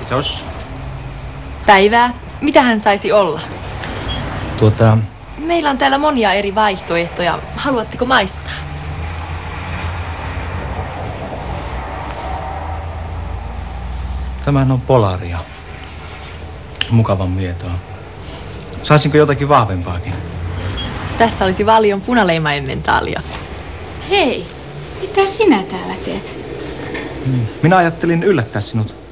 Kiitos. Päivää. Mitä hän saisi olla? Meillä on täällä monia eri vaihtoehtoja. Haluatteko maistaa? Tämähän on Polaria. Mukavan mietoa. Saisinko jotakin vahvempaakin? Tässä olisi Valion punaleimaemmentaalia. Hei, mitä sinä täällä teet? Minä ajattelin yllättää sinut.